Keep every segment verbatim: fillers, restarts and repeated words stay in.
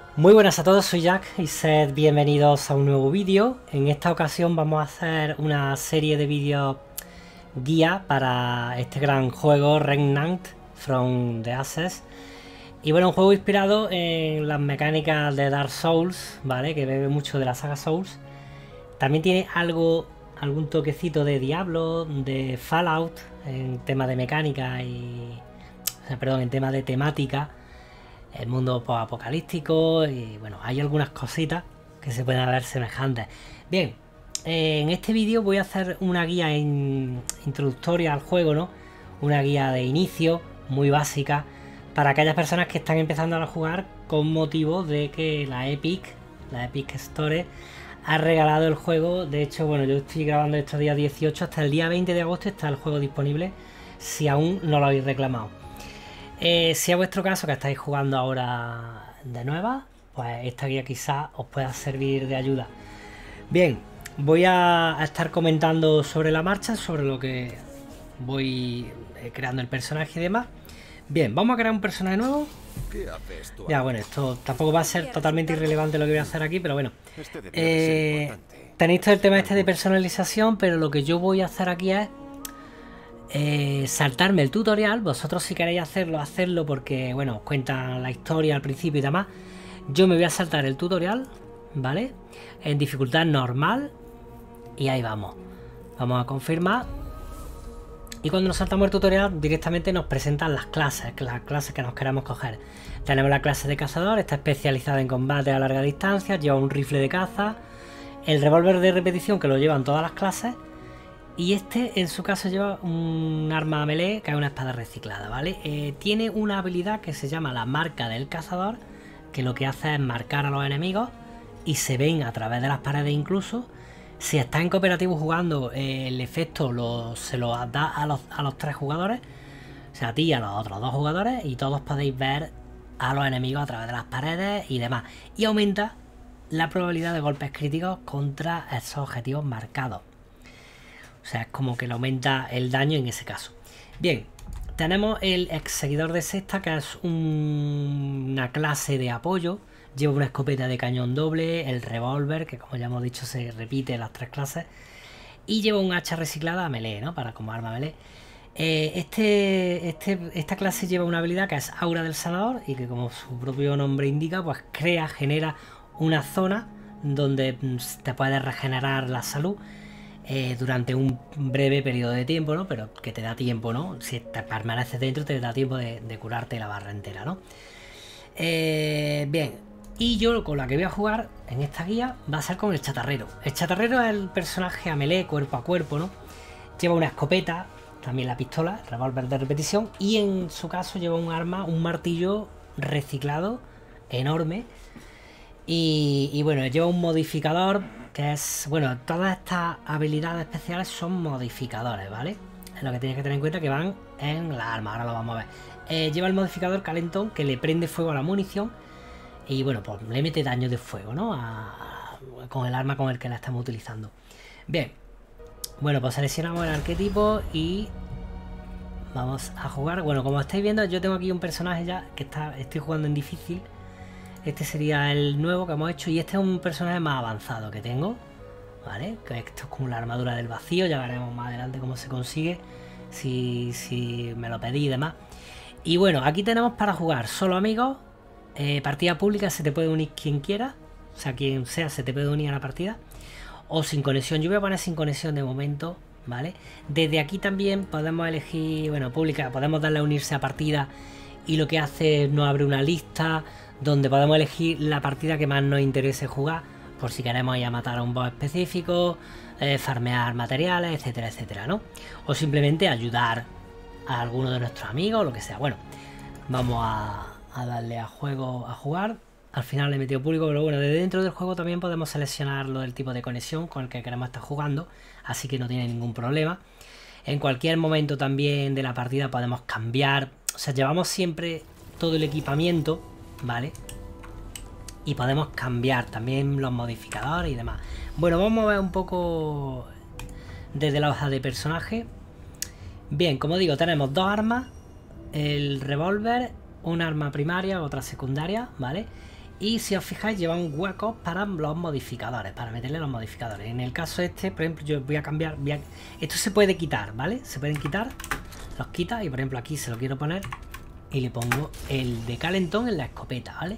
Muy buenas a todos, soy Jack y sed bienvenidos a un nuevo vídeo. En esta ocasión vamos a hacer una serie de vídeos guía para este gran juego Remnant from the Ashes. Y bueno, un juego inspirado en las mecánicas de Dark Souls, ¿vale? Que bebe mucho de la saga Souls. También tiene algo, algún toquecito de Diablo, de Fallout, en tema de mecánica y... O sea, perdón, en tema de temática. El mundo apocalíptico y bueno, hay algunas cositas que se pueden ver semejantes. Bien, eh, en este vídeo voy a hacer una guía in, introductoria al juego, ¿no? Una guía de inicio muy básica para aquellas personas que están empezando a jugar con motivo de que la Epic, la Epic Store, ha regalado el juego. De hecho, bueno, yo estoy grabando estos días dieciocho, hasta el día veinte de agosto está el juego disponible si aún no lo habéis reclamado. Eh, si es vuestro caso que estáis jugando ahora de nueva, pues esta guía quizás os pueda servir de ayuda. Bien, voy a, a estar comentando sobre la marcha, sobre lo que voy eh, creando el personaje y demás. Bien, vamos a crear un personaje nuevo. Ya, bueno, esto tampoco va a ser totalmente irrelevante lo que voy a hacer aquí, pero bueno. Eh, tenéis todo el tema este de personalización, pero lo que yo voy a hacer aquí es Eh, saltarme el tutorial. Vosotros si queréis hacerlo, hacerlo porque bueno, os cuentan la historia al principio y demás. Yo me voy a saltar el tutorial, ¿vale? En dificultad normal. Y ahí vamos. Vamos a confirmar. Y cuando nos saltamos el tutorial directamente nos presentan las clases, las clases que nos queramos coger. Tenemos la clase de cazador, está especializada en combate a larga distancia, lleva un rifle de caza, el revólver de repetición que lo llevan todas las clases. Y este, en su caso, lleva un arma melee que es una espada reciclada, ¿vale? Eh, tiene una habilidad que se llama la marca del cazador, que lo que hace es marcar a los enemigos y se ven a través de las paredes incluso. Si está en cooperativo jugando, eh, el efecto lo, se lo da a los, a los tres jugadores, o sea, a ti y a los otros dos jugadores, y todos podéis ver a los enemigos a través de las paredes y demás. Y aumenta la probabilidad de golpes críticos contra esos objetivos marcados. O sea, es como que le aumenta el daño en ese caso. Bien, tenemos el ex seguidor de sexta, que es un, una clase de apoyo. Lleva una escopeta de cañón doble, el revólver, que como ya hemos dicho se repite en las tres clases. Y lleva un hacha reciclada a melee, ¿no? Para como arma melee. Eh, este, este, esta clase lleva una habilidad que es Aura del Sanador y que como su propio nombre indica, pues crea, genera una zona donde te puedes regenerar la salud. Eh, durante un breve periodo de tiempo, ¿no? Pero que te da tiempo, ¿no? Si te permaneces dentro te da tiempo de, de curarte la barra entera, ¿no? Eh, bien, y yo con la que voy a jugar en esta guía va a ser con el chatarrero. El chatarrero es el personaje a melee, cuerpo a cuerpo, ¿no? Lleva una escopeta, también la pistola, el revólver de repetición, y en su caso lleva un arma, un martillo reciclado enorme. Y, y bueno, lleva un modificador que es, bueno, todas estas habilidades especiales son modificadores, ¿vale? Es lo que tienes que tener en cuenta, que van en la arma, ahora lo vamos a ver. Eh, lleva el modificador calentón que le prende fuego a la munición y bueno, pues le mete daño de fuego, ¿no? A, a, con el arma con el que la estamos utilizando. Bien, bueno, pues seleccionamos el arquetipo y vamos a jugar. Bueno, como estáis viendo, yo tengo aquí un personaje ya que está, estoy jugando en difícil. Este sería el nuevo que hemos hecho y este es un personaje más avanzado que tengo, ¿vale? Que esto es como la armadura del vacío, ya veremos más adelante cómo se consigue, si, si me lo pedí y demás. Y bueno, aquí tenemos para jugar solo amigos, eh, partida pública, se te puede unir quien quiera, o sea, quien sea se te puede unir a la partida, o sin conexión. Yo voy a poner sin conexión de momento, ¿vale? Desde aquí también podemos elegir, bueno, pública, podemos darle a unirse a partida y lo que hace es nos abre una lista donde podemos elegir la partida que más nos interese jugar, por si queremos ir a matar a un boss específico, eh, farmear materiales, etcétera, etcétera, ¿no? O simplemente ayudar a alguno de nuestros amigos, o lo que sea. Bueno, vamos a, a darle a juego, a jugar. Al final le he metido público, pero bueno, desde dentro del juego también podemos seleccionar lo del tipo de conexión con el que queremos estar jugando, así que no tiene ningún problema. En cualquier momento también de la partida podemos cambiar, o sea, llevamos siempre todo el equipamiento, ¿vale? Y podemos cambiar también los modificadores y demás. Bueno, vamos a ver un poco desde la hoja de personaje. Bien, como digo, tenemos dos armas. El revólver, una arma primaria, otra secundaria, ¿vale? Y si os fijáis, llevan huecos para los modificadores, para meterle los modificadores. En el caso este, por ejemplo, yo voy a cambiar, voy a... esto se puede quitar, ¿vale? Se pueden quitar, los quita y por ejemplo aquí se lo quiero poner y le pongo el de calentón en la escopeta, ¿vale?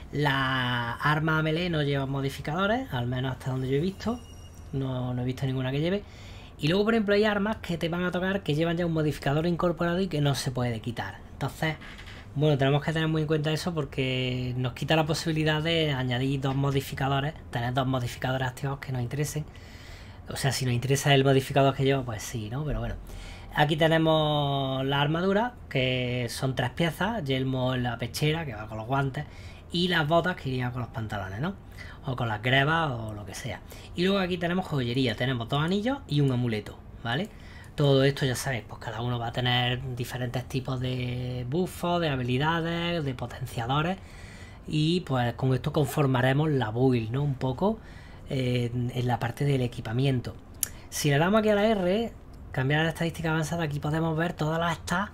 La arma melee no lleva modificadores, al menos hasta donde yo he visto, no, no he visto ninguna que lleve. Y luego por ejemplo hay armas que te van a tocar que llevan ya un modificador incorporado y que no se puede quitar. Entonces... bueno, tenemos que tener muy en cuenta eso porque nos quita la posibilidad de añadir dos modificadores, tener dos modificadores activados que nos interesen. O sea, si nos interesa el modificador que llevo, pues sí, ¿no? Pero bueno. Aquí tenemos la armadura, que son tres piezas, yelmo en la pechera, que va con los guantes, y las botas que irían con los pantalones, ¿no? O con las grebas o lo que sea. Y luego aquí tenemos joyería, tenemos dos anillos y un amuleto, ¿vale? Todo esto ya sabéis, pues cada uno va a tener diferentes tipos de buffos, de habilidades, de potenciadores. Y pues con esto conformaremos la build, ¿no? Un poco eh, en la parte del equipamiento. Si le damos aquí a la R, cambiar la estadística avanzada, aquí podemos ver todas las stats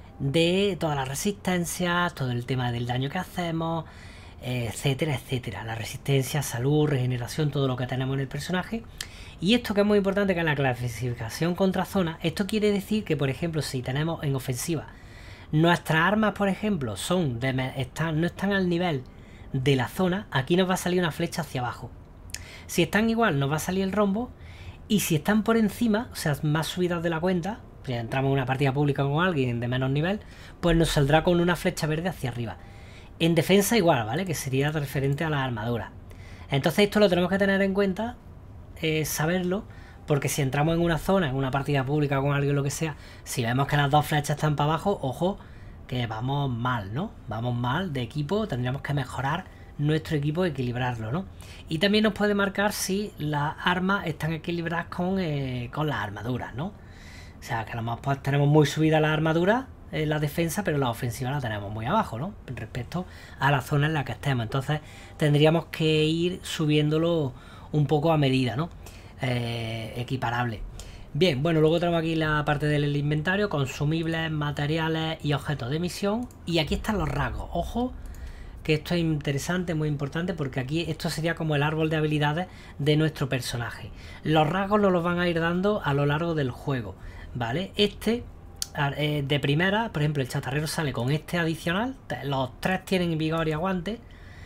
de todas las resistencias, todo el tema del daño que hacemos, etcétera, etcétera. La resistencia, salud, regeneración, todo lo que tenemos en el personaje. Y esto que es muy importante, que es la clasificación contra zona. Esto quiere decir que, por ejemplo, si tenemos en ofensiva, nuestras armas, por ejemplo, son de, están, no están al nivel de la zona, aquí nos va a salir una flecha hacia abajo. Si están igual, nos va a salir el rombo. Y si están por encima, o sea, más subidas de la cuenta, si entramos en una partida pública con alguien de menos nivel, pues nos saldrá con una flecha verde hacia arriba. En defensa igual, ¿vale? Que sería referente a la armadura. Entonces esto lo tenemos que tener en cuenta, eh, saberlo, porque si entramos en una zona, en una partida pública con alguien, lo que sea, si vemos que las dos flechas están para abajo, ojo, que vamos mal, ¿no? Vamos mal de equipo, tendríamos que mejorar nuestro equipo, equilibrarlo, ¿no? Y también nos puede marcar si las armas están equilibradas con, eh, con las armaduras, ¿no? O sea, que a lo mejor pues, tenemos muy subida la armadura, eh, la defensa, pero la ofensiva la tenemos muy abajo, ¿no? Respecto a la zona en la que estemos. Entonces tendríamos que ir subiéndolo un poco a medida, ¿no? Eh, equiparable. Bien, bueno, luego tenemos aquí la parte del inventario, consumibles, materiales y objetos de misión. Y aquí están los rasgos. Ojo, que esto es interesante, muy importante, porque aquí esto sería como el árbol de habilidades de nuestro personaje. Los rasgos nos los van a ir dando a lo largo del juego, ¿vale? Este, eh, de primera, por ejemplo, el chatarrero sale con este adicional. Los tres tienen vigor y aguante.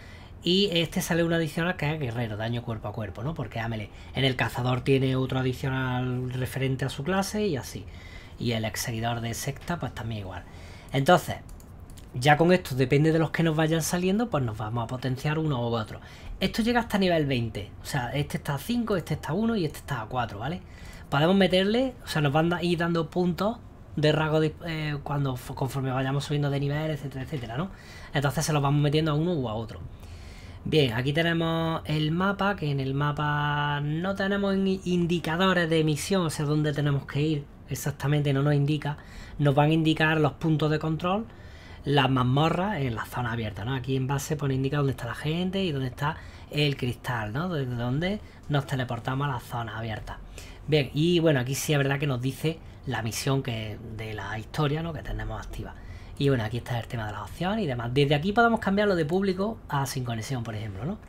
Y este sale un adicional que es guerrero, daño cuerpo a cuerpo, ¿no? Porque ámele, en el cazador tiene otro adicional referente a su clase y así. Y el ex seguidor de secta, pues también igual. Entonces, ya con esto, depende de los que nos vayan saliendo, pues nos vamos a potenciar uno u otro. Esto llega hasta nivel veinte. O sea, este está a cinco, este está a uno y este está a cuatro, ¿vale? Podemos meterle, o sea, nos van a ir dando puntos de rasgo de, eh, cuando conforme vayamos subiendo de nivel, etcétera, etcétera, ¿no? Entonces se los vamos metiendo a uno u a otro. Bien, aquí tenemos el mapa, que en el mapa no tenemos indicadores de misión, o sea, dónde tenemos que ir exactamente, no nos indica. Nos van a indicar los puntos de control, las mazmorras en la zona abierta, ¿no? Aquí en base pone indica dónde está la gente y dónde está el cristal, ¿no? Desde donde nos teleportamos a la zona abierta. Bien, y bueno, aquí sí es verdad que nos dice la misión que de la historia, ¿no? Que tenemos activa. Y bueno, aquí está el tema de las opciones y demás. Desde aquí podemos cambiarlo de público a sin conexión, por ejemplo, ¿no?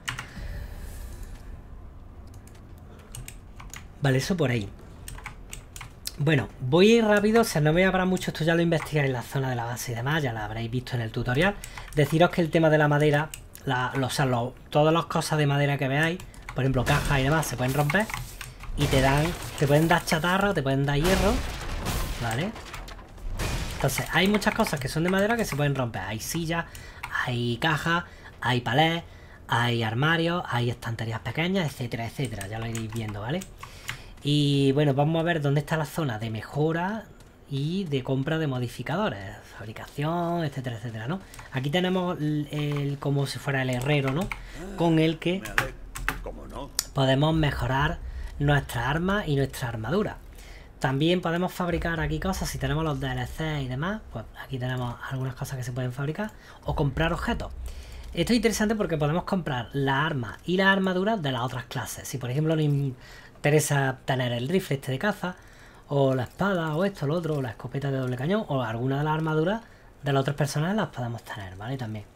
Vale, eso por ahí. Bueno, voy a ir rápido, o sea, no me voy a parar mucho, esto ya lo investigáis en la zona de la base y demás, ya lo habréis visto en el tutorial. Deciros que el tema de la madera, la, o sea, lo, todas las cosas de madera que veáis, por ejemplo, cajas y demás, se pueden romper y te dan, te pueden dar chatarra, te pueden dar hierro, ¿vale? Entonces, hay muchas cosas que son de madera que se pueden romper. Hay sillas, hay cajas, hay palés, hay armarios, hay estanterías pequeñas, etcétera, etcétera. Ya lo iréis viendo, ¿vale? Y bueno, vamos a ver dónde está la zona de mejora y de compra de modificadores, fabricación, etcétera, etcétera, ¿no? Aquí tenemos el, el como si fuera el herrero, ¿no? Con el que podemos mejorar nuestra arma y nuestra armadura. También podemos fabricar aquí cosas, si tenemos los D L C y demás, pues aquí tenemos algunas cosas que se pueden fabricar, o comprar objetos. Esto es interesante porque podemos comprar las armas y las armaduras de las otras clases. Si por ejemplo nos interesa tener el rifle este de caza, o la espada, o esto, lo otro, o la escopeta de doble cañón, o alguna de las armaduras de las otras personas las podemos tener, ¿vale? También.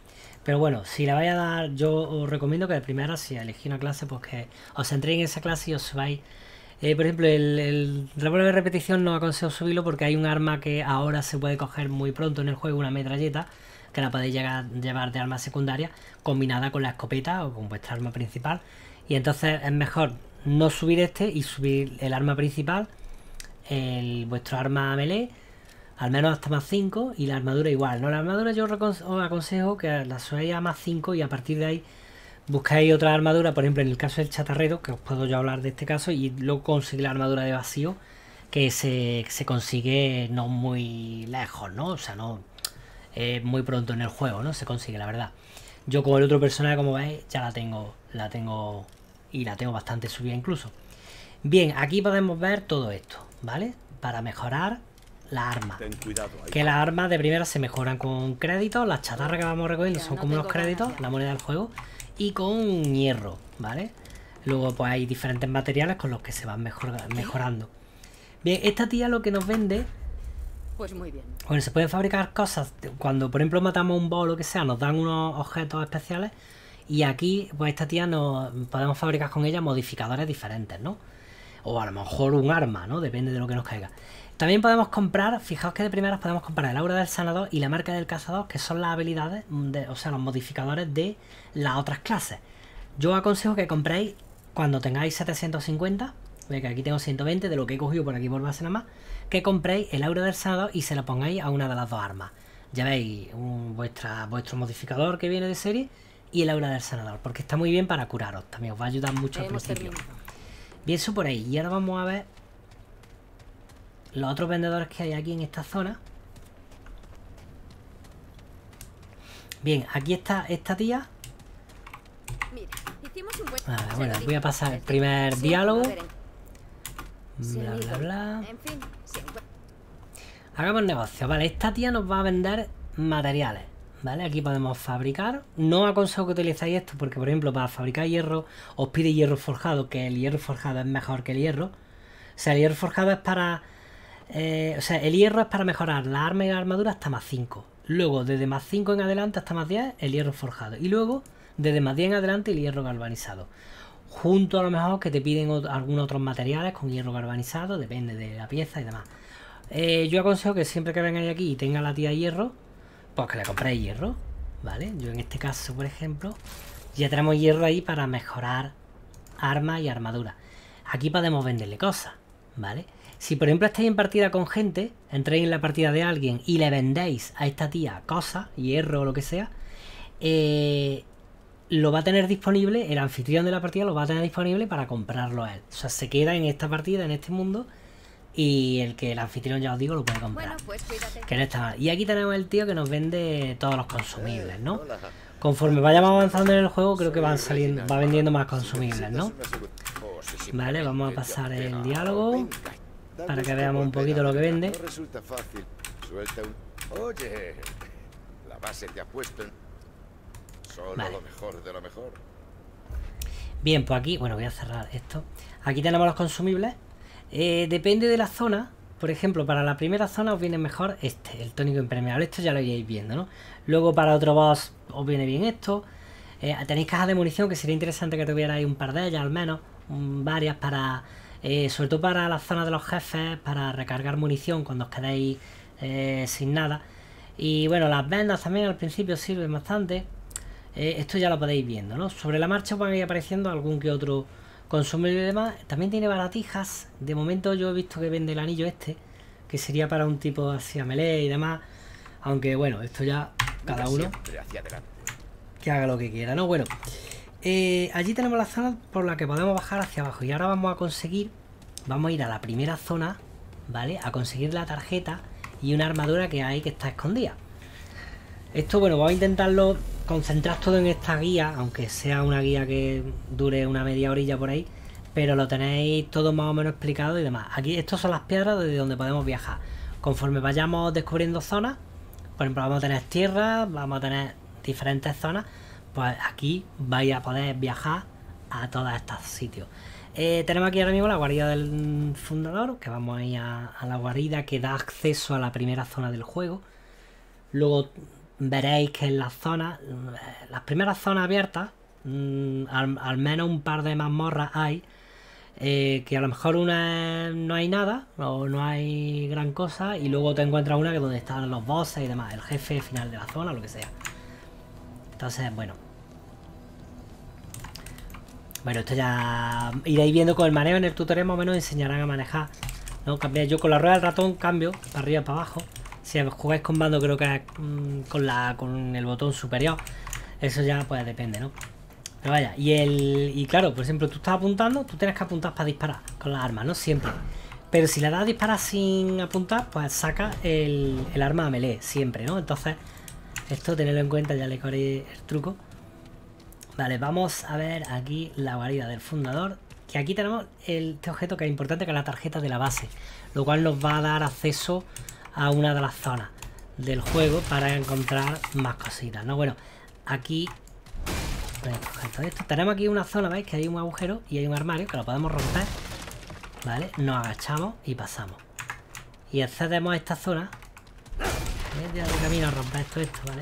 Pero bueno, si le vais a dar, yo os recomiendo que de primera, si elegís una clase, pues que os centréis en esa clase y os vais. Eh, por ejemplo, el, el revólver de repetición no aconsejo subirlo porque hay un arma que ahora se puede coger muy pronto en el juego, una metralleta, que la podéis llegar, llevar de arma secundaria, combinada con la escopeta o con vuestra arma principal. Y entonces es mejor no subir este y subir el arma principal, el, vuestro arma melee, al menos hasta más cinco, y la armadura igual, ¿no? La armadura yo os aconsejo que la subáis a más cinco y a partir de ahí buscáis otra armadura, por ejemplo en el caso del chatarrero, que os puedo yo hablar de este caso, y luego conseguir la armadura de vacío, que se, se consigue no muy lejos, ¿no? O sea, no eh, muy pronto en el juego, ¿no? Se consigue, la verdad. Yo con el otro personaje, como veis, ya la tengo, la tengo y la tengo bastante subida incluso. Bien, aquí podemos ver todo esto, ¿vale? Para mejorar la arma. Que las armas de primera se mejoran con créditos, las chatarras que vamos recogiendo son como unos créditos, la moneda del juego, y con hierro, ¿vale? Luego pues hay diferentes materiales con los que se van mejor, mejorando. Bien, esta tía lo que nos vende... Pues muy bien. Bueno, se pueden fabricar cosas. Cuando por ejemplo matamos un boss o lo que sea, nos dan unos objetos especiales. Y aquí, pues esta tía nos podemos fabricar con ella modificadores diferentes, ¿no? O a lo mejor un arma, ¿no? Depende de lo que nos caiga. También podemos comprar, fijaos que de primeras podemos comprar el aura del sanador y la marca del cazador, que son las habilidades, de, o sea, los modificadores de las otras clases. Yo os aconsejo que compréis cuando tengáis setecientos cincuenta, ve que aquí tengo ciento veinte de lo que he cogido por aquí por base nada más, que compréis el aura del sanador y se lo pongáis a una de las dos armas. Ya veis un, vuestra, vuestro modificador que viene de serie y el aura del sanador, porque está muy bien para curaros, también os va a ayudar mucho al principio. Bien, eso por ahí. Y ahora vamos a ver los otros vendedores que hay aquí en esta zona. Bien, aquí está esta tía. Vale, bueno, voy a pasar el primer diálogo. Bla, bla, bla. Hagamos negocio. Vale, esta tía nos va a vender materiales. Vale, aquí podemos fabricar. No aconsejo que utilicéis esto porque, por ejemplo, para fabricar hierro os pide hierro forjado, que el hierro forjado es mejor que el hierro. O sea, el hierro forjado es para... Eh, o sea, el hierro es para mejorar la arma y la armadura hasta más cinco. Luego, desde más cinco en adelante hasta más diez, el hierro forjado. Y luego, desde más diez en adelante, el hierro galvanizado. Junto a lo mejor que te piden otro, algunos otros materiales con hierro galvanizado, depende de la pieza y demás. Eh, yo aconsejo que siempre que vengáis aquí y tenga la tía hierro, pues que le compréis hierro, ¿vale? Yo en este caso, por ejemplo, ya tenemos hierro ahí para mejorar armas y armadura. Aquí podemos venderle cosas, ¿vale? Si por ejemplo estáis en partida con gente, entréis en la partida de alguien y le vendéis a esta tía cosas, hierro o lo que sea, eh, lo va a tener disponible, el anfitrión de la partida lo va a tener disponible para comprarlo a él. O sea, se queda en esta partida, en este mundo, y el que el anfitrión, ya os digo, lo puede comprar. Bueno, pues que no está mal. Y aquí tenemos el tío que nos vende todos los consumibles, ¿no? Conforme vayamos avanzando en el juego, creo que van saliendo, va vendiendo más consumibles, ¿no? Vale, vamos a pasar el diálogo para que veamos un poquito lo que vende. Oye, la base te ha puesto solo vale. Lo mejor de lo mejor. Bien, pues aquí, bueno, voy a cerrar esto. Aquí tenemos los consumibles. Eh, depende de la zona. Por ejemplo, para la primera zona os viene mejor este, el tónico impermeable. Esto ya lo iréis viendo, ¿no? Luego para otro boss os viene bien esto. Eh, tenéis cajas de munición, que sería interesante que tuvierais un par de ellas al menos. Um, varias para... Eh, sobre todo para la zona de los jefes, para recargar munición cuando os quedéis eh, sin nada. Y bueno, las vendas también al principio sirven bastante. Eh, esto ya lo podéis viendo, ¿no? Sobre la marcha van a ir apareciendo algún que otro consumible y demás. También tiene baratijas. De momento yo he visto que vende el anillo este, que sería para un tipo así a melee y demás. Aunque bueno, esto ya cada uno que haga lo que quiera, ¿no? Bueno, eh, allí tenemos la zona por la que podemos bajar hacia abajo. Y ahora vamos a conseguir, vamos a ir a la primera zona, ¿vale? A conseguir la tarjeta y una armadura que hay que está escondida. Esto, bueno, vamos a intentarlo concentrar todo en esta guía, aunque sea una guía que dure una media orilla por ahí, pero lo tenéis todo más o menos explicado y demás. Aquí, estos son las piedras desde donde podemos viajar. Conforme vayamos descubriendo zonas, por ejemplo, vamos a tener tierra, vamos a tener diferentes zonas, pues aquí vais a poder viajar a todos estos sitios. Eh, tenemos aquí ahora mismo la guarida del fundador, que vamos a ir a, a la guarida que da acceso a la primera zona del juego. Luego veréis que en las zonas, las primeras zonas abiertas, mmm, al, al menos un par de mazmorras hay, eh, que a lo mejor una no hay nada, o no hay gran cosa, y luego te encuentras una que donde están los bosses y demás, el jefe final de la zona, lo que sea. Entonces, bueno. Bueno, esto ya iréis viendo con el manejo en el tutorial, más o menos enseñarán a manejar, ¿no? Cambiar yo con la rueda del ratón cambio para arriba, para abajo. Si jugáis con mando creo que es mmm, con, la, con el botón superior. Eso ya pues depende, ¿no? Pero vaya, y el y claro, por ejemplo, tú estás apuntando, tú tienes que apuntar para disparar con las armas, ¿no? Siempre. Pero si le das a disparar sin apuntar, pues saca el, el arma a melee, siempre, ¿no? Entonces, esto tenedlo en cuenta, ya le corrí el truco. Vale, vamos a ver aquí la guarida del fundador. Que aquí tenemos el, este objeto que es importante, que es la tarjeta de la base. Lo cual nos va a dar acceso a una de las zonas del juego para encontrar más cositas, ¿no? Bueno, aquí voy a coger todo esto. Tenemos aquí una zona, ¿veis? Que hay un agujero y hay un armario que lo podemos romper, ¿vale? Nos agachamos y pasamos. Y accedemos a esta zona. Voy a de camino a romper todo esto, ¿vale?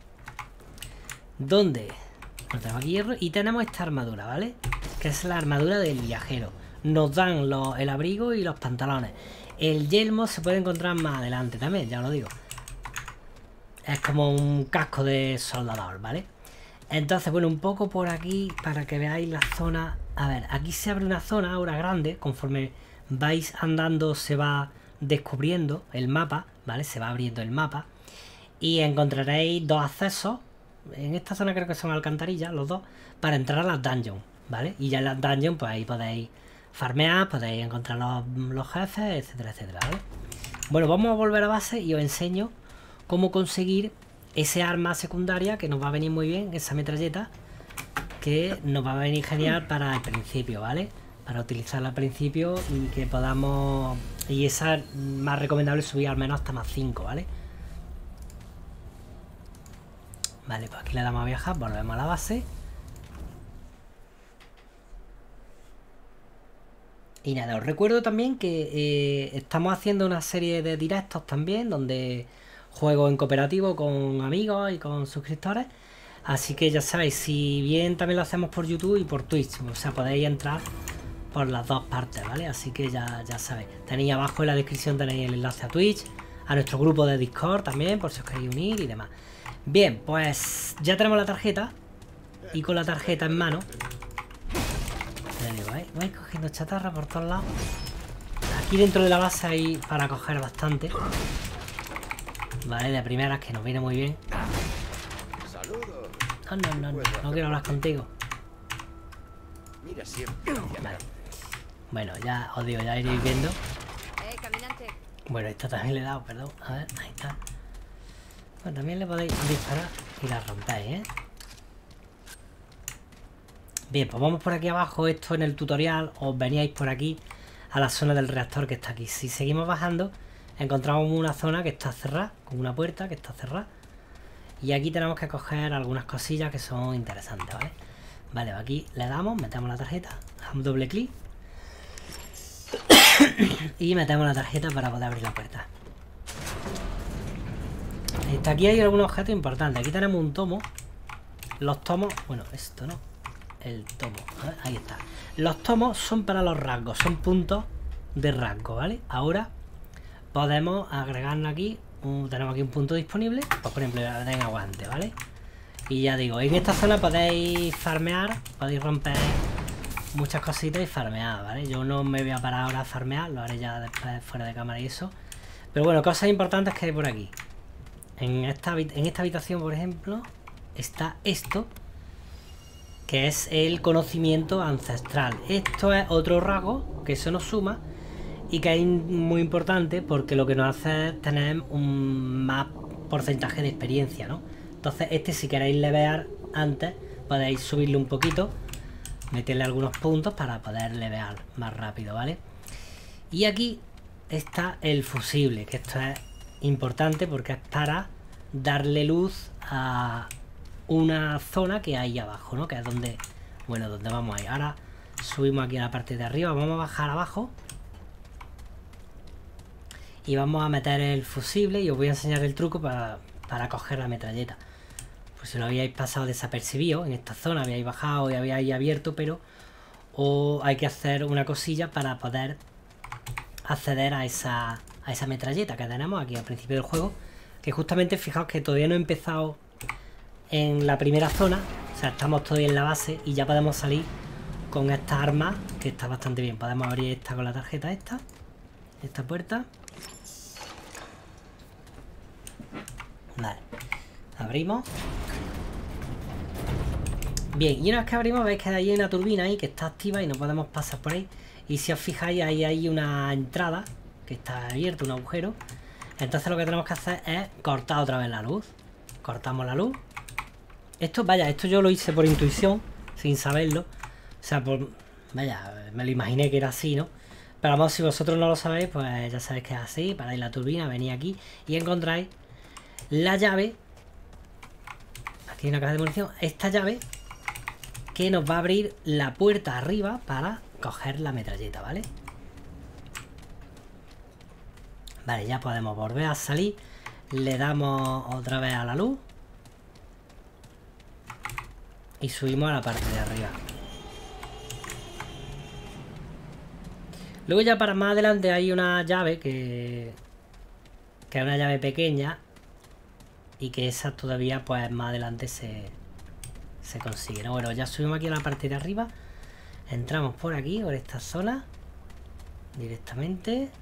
¿Dónde? Bueno, tenemos aquí hierro y tenemos esta armadura, ¿vale? Que es la armadura del viajero. Nos dan los, el abrigo y los pantalones. El yelmo se puede encontrar más adelante también, ya os lo digo. Es como un casco de soldador, ¿vale? Entonces, bueno, un poco por aquí para que veáis la zona. A ver, aquí se abre una zona ahora grande. Conforme vais andando se va descubriendo el mapa, ¿vale? Se va abriendo el mapa. Y encontraréis dos accesos. En esta zona creo que son alcantarillas, los dos, para entrar a las dungeons, ¿vale? Y ya en las dungeons, pues ahí podéis farmear, podéis encontrar los, los jefes, etcétera, etcétera, ¿vale? Bueno, vamos a volver a base y os enseño cómo conseguir ese arma secundaria que nos va a venir muy bien, esa metralleta, que nos va a venir genial para el principio, ¿vale? Para utilizarla al principio y que podamos... Y esa es más recomendable subir al menos hasta más cinco, ¿vale? Vale, pues aquí le damos a viajar, volvemos a la base. Y nada, os recuerdo también que eh, estamos haciendo una serie de directos también, donde juego en cooperativo con amigos y con suscriptores. Así que ya sabéis, si bien también lo hacemos por YouTube y por Twitch, o sea, podéis entrar por las dos partes, ¿vale? Así que ya, ya sabéis. Tenéis abajo en la descripción, tenéis el enlace a Twitch, a nuestro grupo de Discord también, por si os queréis unir y demás. Bien, pues ya tenemos la tarjeta. Y con la tarjeta en mano, ¿eh? Vais cogiendo chatarra por todos lados. Aquí dentro de la base hay para coger bastante. Vale, de primeras, que nos viene muy bien. No, no, no, no, no quiero hablar contigo. Mira siempre. Vale. Bueno, ya os digo, ya iréis viendo. Bueno, esta también le he dado, perdón. A ver, ahí está. Bueno, también le podéis disparar y la rompéis, ¿eh? Bien, pues vamos por aquí abajo. Esto en el tutorial os veníais por aquí a la zona del reactor que está aquí. Si seguimos bajando, encontramos una zona que está cerrada, con una puerta que está cerrada. Y aquí tenemos que coger algunas cosillas que son interesantes, ¿vale? Vale, aquí le damos, metemos la tarjeta, damos doble clic y metemos la tarjeta para poder abrir la puerta. Hasta aquí hay algunos objetos importantes. Aquí tenemos un tomo. Los tomos, bueno, esto no, el tomo, a ver, ahí está. Los tomos son para los rasgos, son puntos de rasgo, ¿vale? Ahora podemos agregarnos aquí, un, tenemos aquí un punto disponible, pues por ejemplo, den aguante, ¿vale? Y ya digo, en esta zona podéis farmear, podéis romper muchas cositas y farmear, ¿vale? Yo no me voy a parar ahora a farmear, lo haré ya después fuera de cámara y eso. Pero bueno, cosas importantes que hay por aquí. En esta, en esta habitación, por ejemplo, está esto, que es el conocimiento ancestral. Esto es otro rasgo que se nos suma y que es muy importante porque lo que nos hace es tener un más porcentaje de experiencia, ¿no? Entonces este, si queréis levear antes, podéis subirle un poquito, meterle algunos puntos para poder levear más rápido, ¿vale? Y aquí está el fusible, que esto es importante porque es para darle luz a una zona que hay abajo, ¿no? Que es donde, bueno, donde vamos a ir. Ahora subimos aquí a la parte de arriba, vamos a bajar abajo y vamos a meter el fusible y os voy a enseñar el truco para, para coger la metralleta. Pues si lo habíais pasado desapercibido, en esta zona habíais bajado y habíais abierto, pero o hay que hacer una cosilla para poder acceder a esa, a esa metralleta que tenemos aquí al principio del juego. Que justamente, fijaos que todavía no he empezado en la primera zona. O sea, estamos todavía en la base y ya podemos salir con esta arma, que está bastante bien. Podemos abrir esta con la tarjeta esta. Esta puerta. Vale. Abrimos. Bien, y una vez que abrimos veis que hay una turbina ahí que está activa y no podemos pasar por ahí. Y si os fijáis, ahí hay una entrada que está abierta, un agujero. Entonces lo que tenemos que hacer es cortar otra vez la luz. Cortamos la luz. Esto, vaya, esto yo lo hice por intuición, sin saberlo. O sea, por... Vaya, me lo imaginé que era así, ¿no? Pero vamos, si vosotros no lo sabéis, pues ya sabéis que es así. Paráis la turbina, venís aquí y encontráis la llave. Aquí hay una caja de munición. Esta llave que nos va a abrir la puerta arriba para coger la metralleta, ¿vale? Vale, ya podemos volver a salir. Le damos otra vez a la luz. Y subimos a la parte de arriba. Luego ya para más adelante hay una llave que... Que es una llave pequeña. Y que esa todavía pues más adelante se... Se consigue, ¿no? Bueno, ya subimos aquí a la parte de arriba. Entramos por aquí, por esta zona. Directamente.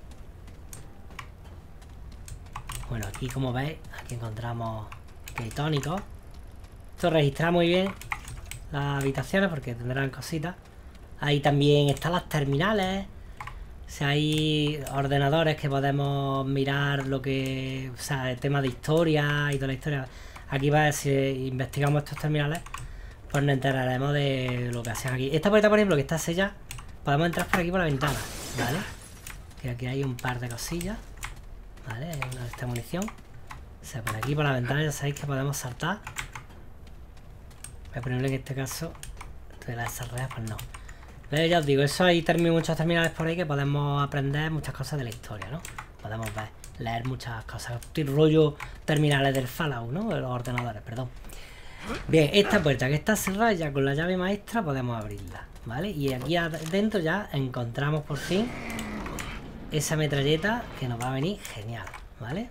Bueno, aquí como veis, aquí encontramos tónicos. Esto registra muy bien las habitaciones porque tendrán cositas. Ahí también están las terminales. O sea, hay ordenadores que podemos mirar lo que... O sea, el tema de historia y toda la historia. Aquí va, si investigamos estos terminales, pues nos enteraremos de lo que hacen aquí. Esta puerta, por ejemplo, que está sellada, podemos entrar por aquí por la ventana, ¿vale? Que aquí hay un par de cosillas, ¿vale? Hay una de esta munición. O sea, por aquí por la ventana ya sabéis que podemos saltar. Voy a ponerle en este caso, esto de las desarrollas, pues no. Pero ya os digo, eso hay termi muchos terminales por ahí que podemos aprender muchas cosas de la historia, ¿no? Podemos ver, leer muchas cosas. Estoy rollo terminales del Fallout, ¿no? De los ordenadores, perdón. Bien, esta puerta que está cerrada ya con la llave maestra podemos abrirla, ¿vale? Y aquí adentro ya encontramos por fin esa metralleta que nos va a venir genial, ¿vale?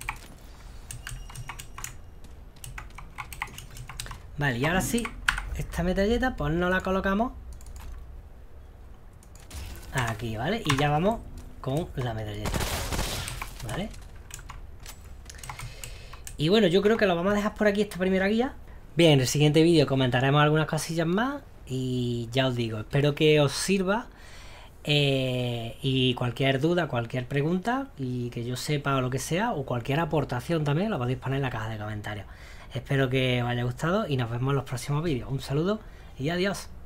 Vale, y ahora sí, esta metralleta pues nos la colocamos aquí, ¿vale? Y ya vamos con la metralleta, ¿vale? Y bueno, yo creo que lo vamos a dejar por aquí esta primera guía. Bien, en el siguiente vídeo comentaremos algunas cosillas más. Y ya os digo, espero que os sirva. Eh, y cualquier duda, cualquier pregunta, y que yo sepa o lo que sea, o cualquier aportación también, lo podéis poner en la caja de comentarios. Espero que os haya gustado y nos vemos en los próximos vídeos. Un saludo y adiós.